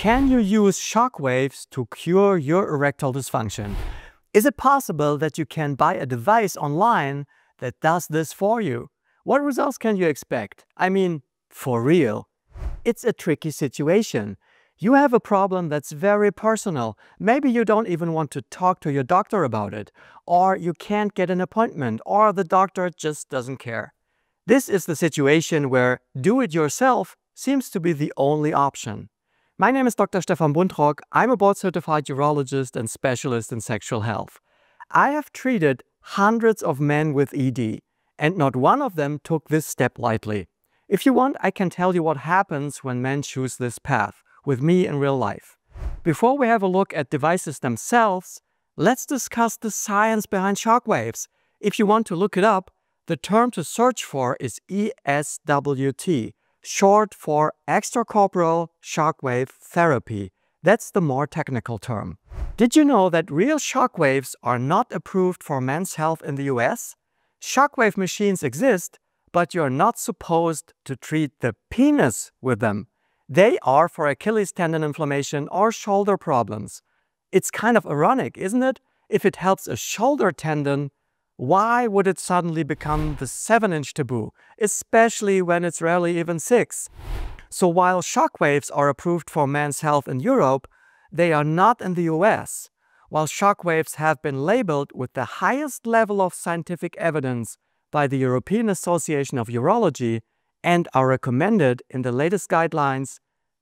Can you use shockwaves to cure your erectile dysfunction? Is it possible that you can buy a device online that does this for you? What results can you expect? I mean, for real. It's a tricky situation. You have a problem that's very personal. Maybe you don't even want to talk to your doctor about it, or you can't get an appointment, or the doctor just doesn't care. This is the situation where do-it-yourself seems to be the only option. My name is Dr. Stefan Buntrock. I'm a board-certified urologist and specialist in sexual health. I have treated hundreds of men with ED, and not one of them took this step lightly. If you want, I can tell you what happens when men choose this path with me in real life. Before we have a look at devices themselves, let's discuss the science behind shockwaves. If you want to look it up, the term to search for is ESWT, short for extracorporeal shockwave therapy. That's the more technical term. Did you know that real shockwaves are not approved for men's health in the US? Shockwave machines exist, but you're not supposed to treat the penis with them. They are for Achilles tendon inflammation or shoulder problems. It's kind of ironic, isn't it? If it helps a shoulder tendon, why would it suddenly become the 7-inch taboo, especially when it's rarely even 6? So while shockwaves are approved for men's health in Europe, they are not in the US. While shockwaves have been labeled with the highest level of scientific evidence by the European Association of Urology and are recommended in the latest guidelines,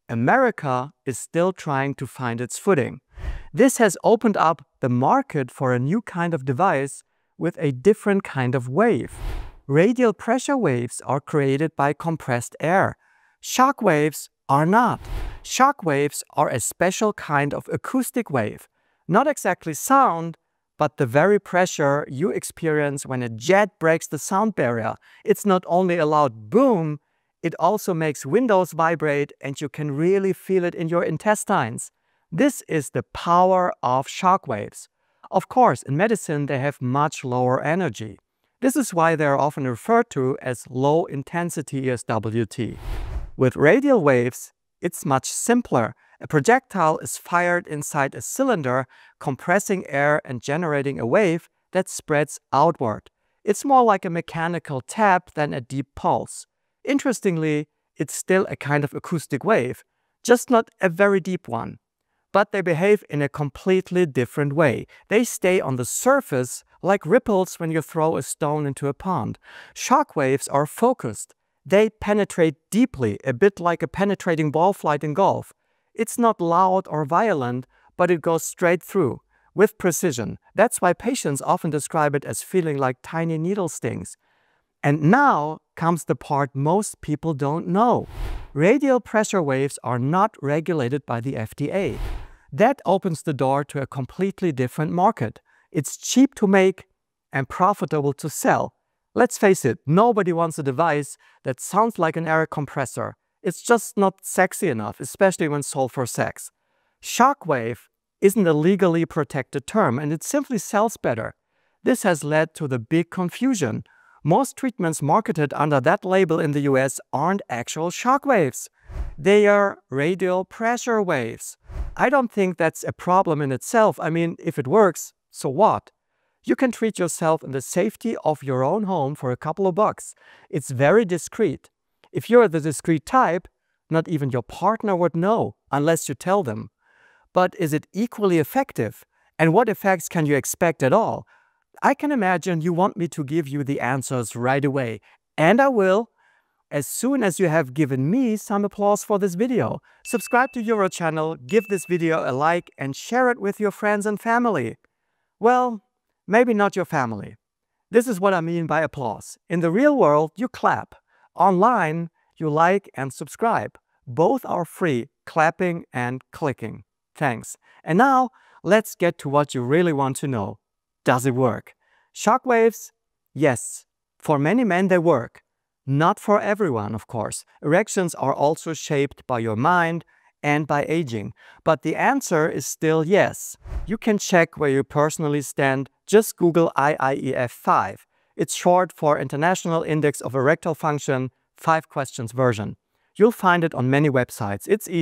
America is still trying to find its footing. This has opened up the market for a new kind of device with a different kind of wave. Radial pressure waves are created by compressed air. Shock waves are not. Shock waves are a special kind of acoustic wave. Not exactly sound, but the very pressure you experience when a jet breaks the sound barrier. It's not only a loud boom, it also makes windows vibrate and you can really feel it in your intestines. This is the power of shock waves. Of course, in medicine they have much lower energy. This is why they are often referred to as low-intensity ESWT. With radial waves, it's much simpler. A projectile is fired inside a cylinder, compressing air and generating a wave that spreads outward. It's more like a mechanical tap than a deep pulse. Interestingly, it's still a kind of acoustic wave, just not a very deep one. But they behave in a completely different way. They stay on the surface like ripples when you throw a stone into a pond. Shock waves are focused. They penetrate deeply, a bit like a penetrating ball flight in golf. It's not loud or violent, but it goes straight through, with precision. That's why patients often describe it as feeling like tiny needle stings. And now comes the part most people don't know. Radial pressure waves are not regulated by the FDA. That opens the door to a completely different market. It's cheap to make and profitable to sell. Let's face it, nobody wants a device that sounds like an air compressor. It's just not sexy enough, especially when sold for sex. Shockwave isn't a legally protected term and it simply sells better. This has led to the big confusion. Most treatments marketed under that label in the US aren't actual shockwaves. They are radial pressure waves. I don't think that's a problem in itself. I mean, if it works, so what? You can treat yourself in the safety of your own home for a couple of bucks. It's very discreet. If you're the discreet type, not even your partner would know unless you tell them. But is it equally effective? And what effects can you expect at all? I can imagine you want me to give you the answers right away. And I will, as soon as you have given me some applause for this video. Subscribe to UroChannel, give this video a like, and share it with your friends and family. Well, maybe not your family. This is what I mean by applause. In the real world, you clap. Online, you like and subscribe. Both are free, clapping and clicking. Thanks. And now, let's get to what you really want to know. Does it work? Shockwaves? Yes. For many men they work. Not for everyone, of course. Erections are also shaped by your mind and by aging. But the answer is still yes. You can check where you personally stand. Just Google IIEF5. It's short for International Index of Erectile Function 5 questions version. You'll find it on many websites. It's easy.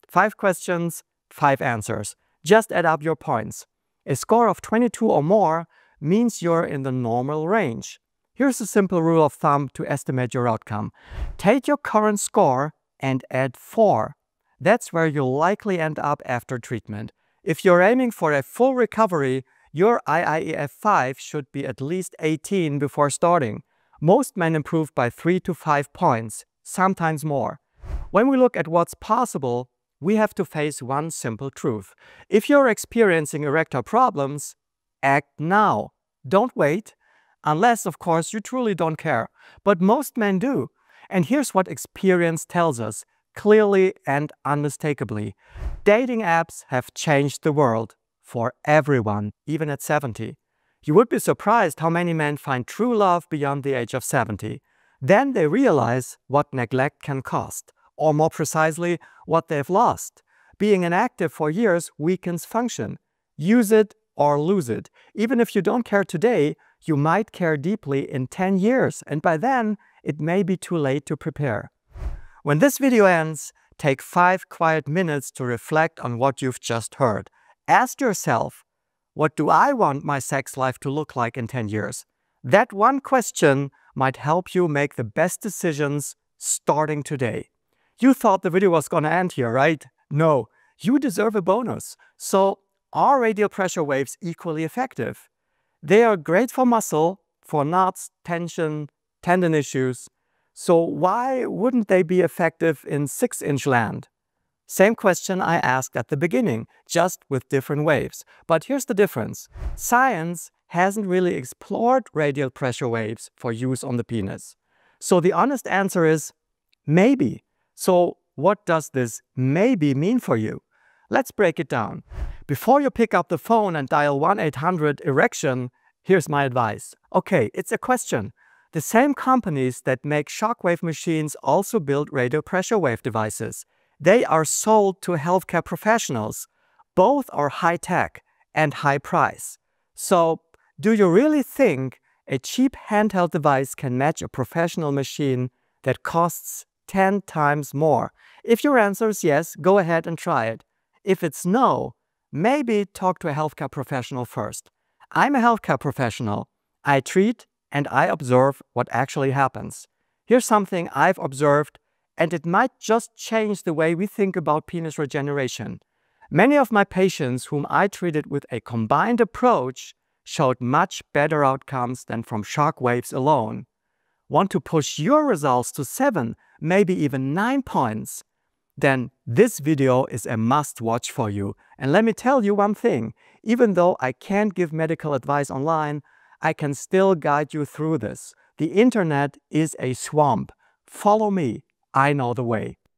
5 questions, 5 answers. Just add up your points. A score of 22 or more means you're in the normal range. Here's a simple rule of thumb to estimate your outcome. Take your current score and add 4. That's where you'll likely end up after treatment. If you're aiming for a full recovery, your IIEF-5 should be at least 18 before starting. Most men improve by 3 to 5 points, sometimes more. When we look at what's possible, we have to face one simple truth. If you're experiencing erectile problems, act now. Don't wait, unless, of course, you truly don't care. But most men do. And here's what experience tells us, clearly and unmistakably. Dating apps have changed the world for everyone, even at 70. You would be surprised how many men find true love beyond the age of 70. Then they realize what neglect can cost, or more precisely, what they've lost. Being inactive for years weakens function. Use it or lose it. Even if you don't care today, you might care deeply in 10 years, and by then, it may be too late to prepare. When this video ends, take 5 quiet minutes to reflect on what you've just heard. Ask yourself, what do I want my sex life to look like in 10 years? That one question might help you make the best decisions starting today. You thought the video was gonna end here, right? No, you deserve a bonus. So, are radial pressure waves equally effective? They are great for muscle, for knots, tension, tendon issues. So why wouldn't they be effective in 6-inch land? Same question I asked at the beginning, just with different waves. But here's the difference. Science hasn't really explored radial pressure waves for use on the penis. So the honest answer is maybe. So what does this maybe mean for you? Let's break it down. Before you pick up the phone and dial 1-800-ERECTION, here's my advice. Okay, it's a question. The same companies that make Shockwave machines also build radial pressure wave devices. They are sold to healthcare professionals. Both are high-tech and high price. So, do you really think a cheap handheld device can match a professional machine that costs 10 times more? If your answer is yes, go ahead and try it. If it's no, maybe talk to a healthcare professional first. I'm a healthcare professional. I treat and I observe what actually happens. Here's something I've observed, and it might just change the way we think about penis regeneration. Many of my patients whom I treated with a combined approach showed much better outcomes than from Shockwaves alone. Want to push your results to 7, maybe even 9 points? Then this video is a must-watch for you. And let me tell you one thing, even though I can't give medical advice online, I can still guide you through this. The internet is a swamp. Follow me, I know the way.